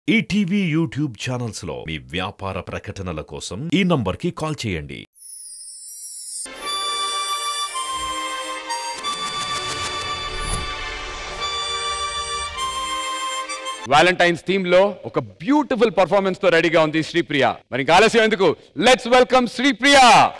ETV YouTube channels లో మీ వ్యాపార ప్రకటనల కోసం ఈ నంబర్కి కాల్ చేయండి. వాలంటైన్స్ థీమ్ లో ఒక బ్యూటిఫుల్ పర్ఫార్మెన్స్ తో రెడీగా ఉంది శ్రీప్రియ. మరి ఆలస్యం ఎందుకు, లెట్స్ వెల్కమ్ శ్రీప్రియ.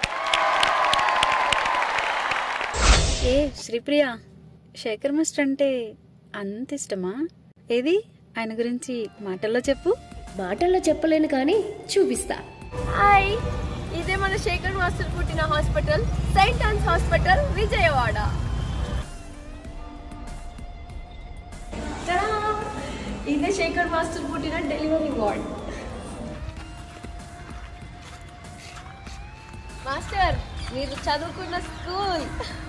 ఏ శ్రీప్రియ, శేఖర్ మాస్టర్ అంటే అంత ఇష్టమా? ఏది ఆయన గురించి మాటల్లో చెప్పు. మాటల్లో చెప్పలేను కానీ చూపిస్తా. హాయ్, ఇదే మన శేఖర్ మాస్టర్ పుట్టిన hospital, saint Ann's hospital, Vijayawada. ఇదే శేఖర్ మాస్టర్ పుట్టిన డెలివరీ వార్డ్. మాస్టర్, మీరు చదువుకున్న స్కూల్.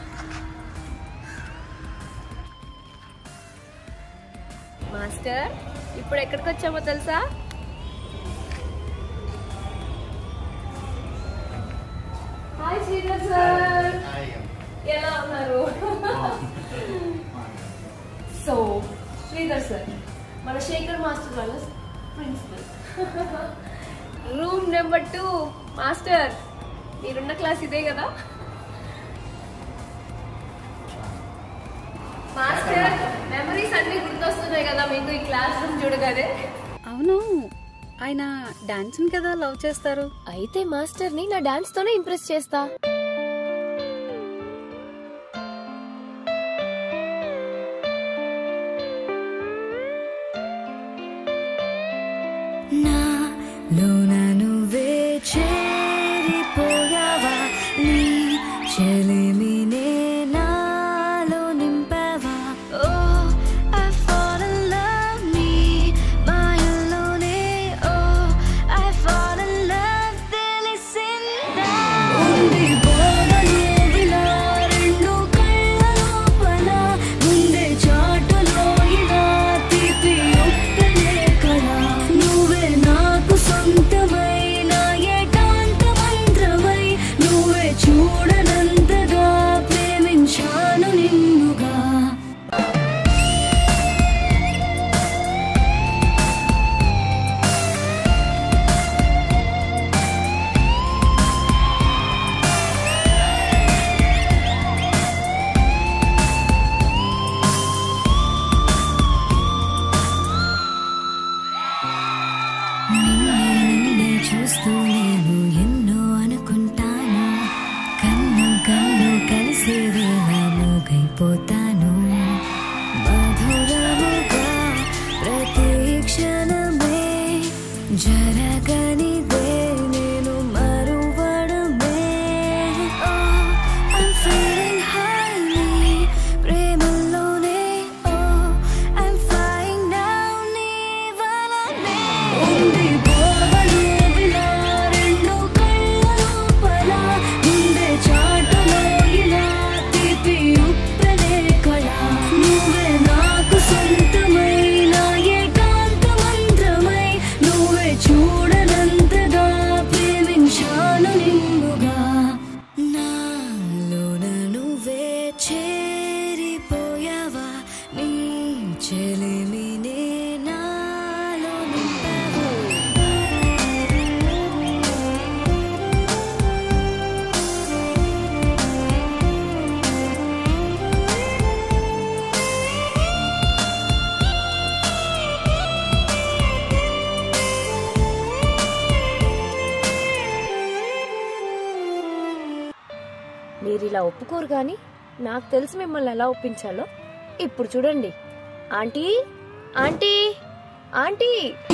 మాస్టర్, ఇప్పుడు ఎక్కడికి వచ్చామో తెలుసా? హాయ్ శ్రీధర్ సార్, ఎలా ఉన్నారు? సో శ్రీధర్ సార్ మన శేఖర్ మాస్టర్ వాళ్ళ ప్రిన్సిపల్. Room number 2. మాస్టర్, మీరున్న క్లాస్ ఇదే కదా? మాస్టర్, మెమరీస్ అన్ని గుర్తొస్తున్నాయి కదా మీకు ఈ క్లాస్ రూమ్ చూడగానే? అవును, ఆయన డాన్స్ కదా లవ్ చేస్తారు. అయితే మాస్టర్ ని నా డాన్స్ తోనే ఇంప్రెస్ చేస్తా. మీరు ఇలా ఒప్పుకోరు కానీ నాకు తెలిసి మిమ్మల్ని ఎలా ఒప్పించాలో. ఇప్పుడు చూడండి. ఆంటీ, ఆంటీ, ఆంటీ,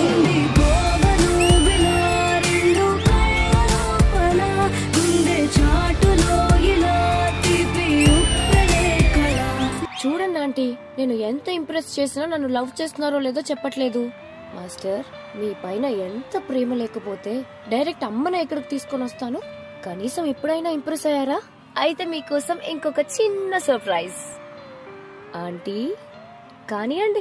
చూడండి ఆంటీ, నేను ఎంత ఇంప్రెస్ చేసినా నన్ను లవ్ చేస్తున్నారో లేదో చెప్పట్లేదు. మాస్టర్, మీ పైన ఎంత ప్రేమ లేకపోతే డైరెక్ట్ అమ్మనే ఇక్కడికి తీసుకొని వస్తాను. కనీసం ఎప్పుడైనా ఇంప్రెస్ అయ్యారా? అయితే మీకోసం ఇంకొక చిన్న సర్ప్రైజ్. ఆంటీ, కానియండి.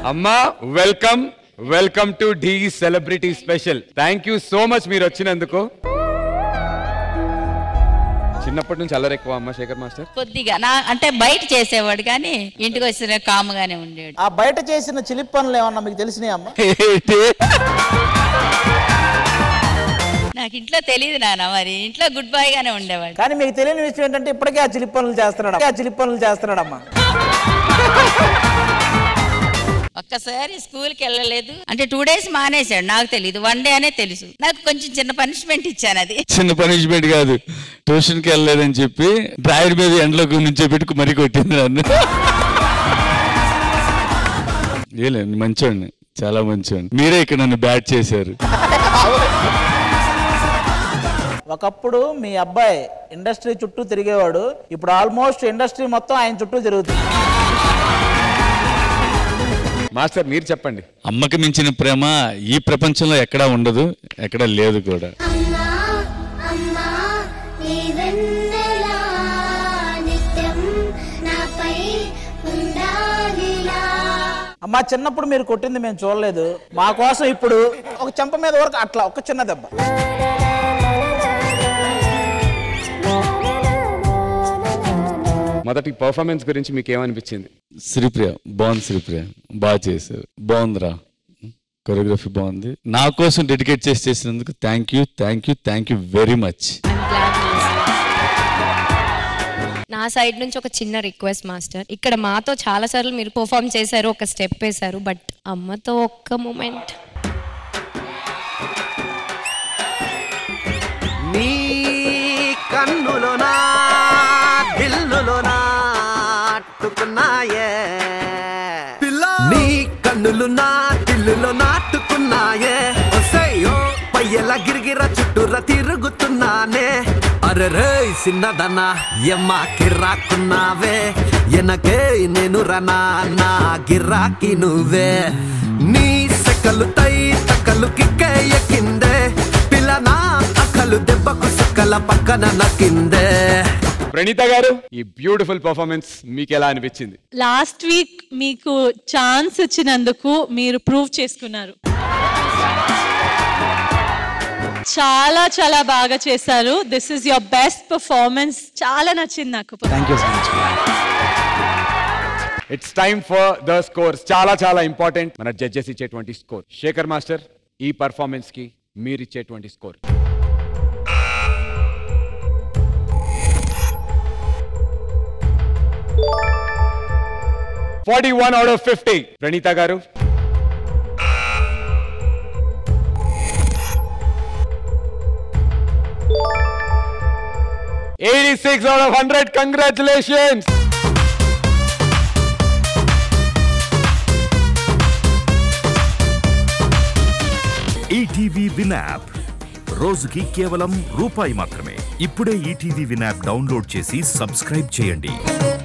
అమ్మా welcome welcome to Dhee celebrity special. Thank you so much మీరు వచ్చినందుకు. చిన్నప్పటి నుంచి అల్లరి ఎక్కువ అమ్మ శేఖర్ మాస్టర్? కొద్దిగా అంటే బయట చేసేవాడు కానీ ఇంటికి వచ్చిన కాముగానే ఉండేవాడు. ఆ బయట చేసిన చిలిపి పనులు ఏమన్నా మీకు తెలిసినాయి అమ్మ? నాకు ఇంట్లో తెలియదు నాన్న, మరి ఇంట్లో గుడ్ బాయ్ గానే ఉండేవాడు. కానీ మీకు తెలియని విషయం ఏంటంటే ఇప్పటికే ఆ చిలిపి పనులు చేస్తున్నాడమ్మా. ఒక్కసారి స్కూల్కి వెళ్ళలేదు అంటే 2 days మానేశాడు. నాకు తెలియదు, 1 day అనే తెలుసు. నాకు కొంచెం చిన్న పనిష్మెంట్ ఇచ్చాను. అది చిన్న పనిష్మెంట్ కాదు, ట్యూషన్కి వెళ్ళలేదని చెప్పి డ్రాయర్ మీద ఎండలో నుంచోబెట్టుకు మరీ కొట్టింది నన్ను. ఏలేదు, మంచోండి, చాలా మంచోండి. మీరే ఇక్కడ నన్ను బ్యాట్ చేశారు. ఒకప్పుడు మీ అబ్బాయి ఇండస్ట్రీ చుట్టూ తిరిగేవాడు, ఇప్పుడు ఆల్మోస్ట్ ఇండస్ట్రీ మొత్తం ఆయన చుట్టూ తిరుగుతుంది. మాస్టర్ మీరు చెప్పండి. అమ్మకి మించిన ప్రేమ ఈ ప్రపంచంలో ఎక్కడా ఉండదు, ఎక్కడా లేదు కూడా. అమ్మా చిన్నప్పుడు మీరు కొట్టింది మేము చూడలేదు, మా కోసం ఇప్పుడు ఒక చెంప మీద వరకు అట్లా ఒక చిన్న దెబ్బ. మొదటి పర్ఫార్మెన్స్ గురించి మీకు ఏమనిపించింది? శ్రీప్రియ బాగుంది, శ్రీప్రియ బాగా చేశారు, బాగుందిరా, కొరియోగ్రఫీ బాగుంది. నా కోసం డెడికేట్ చేసినందుకు థ్యాంక్ యూ వెరీ మచ్. నా సైడ్ నుంచి ఒక చిన్న రిక్వెస్ట్ మాస్టర్, ఇక్కడ మాతో చాలా సార్లు మీరు పర్ఫామ్ చేశారు, ఒక స్టెప్ వేశారు, బట్ అమ్మతో ఒక్క మూమెంట్. నీ కన్నులోనా దిల్లులోనా నాటుకున్నాయే, నీ కన్నులు నా దిల్లులో నాటుకున్నాయే, ఒసయ్యో పయ్యల గిరిగిర చుట్టూరా తిరుగుతున్నానే, అరెరే సిన్నదనా ఎమ్మ కిర్రాకున్నావే, ఎనకే నేను రనా నా గిర్రాకి నువ్వే, నీ సెకలు తై తకలు కిక్కే ఎక్కిందే, పిల్లనా అక్కలు దెబ్బకు సుక్కల పక్కన నక్కిందే. ప్రణీత గారు, ఈ బ్యూటిఫుల్ పర్ఫార్మెన్స్ మీకు ఎలా అనిపించింది? లాస్ట్ వీక్ మీకు ఛాన్స్ ఇచ్చినందుకు మీరు ప్రూవ్ చేసుకున్నారు. చాలా చాలా బాగా చేశారు. This is your best performance. చాలా నచ్చింది నాకు. It's time for the scores. చాలా చాలా ఇంపార్టెంట్ మన జడ్జెస్ ఇచ్చేటువంటి స్కోర్. శేఖర్ మాస్టర్, ఈ పర్ఫార్మెన్స్ కి మీరు ఇచ్చేటువంటి స్కోర్? 41 out of 50. ప్రణీత గారు? 86 out of 100. Congratulations. ETV win app రోజుకి కేవలం ₹1 మాత్రమే. ఇప్పుడే ఈటీవీ విన్ యాప్ డౌన్లోడ్ చేసి సబ్స్క్రైబ్ చేయండి.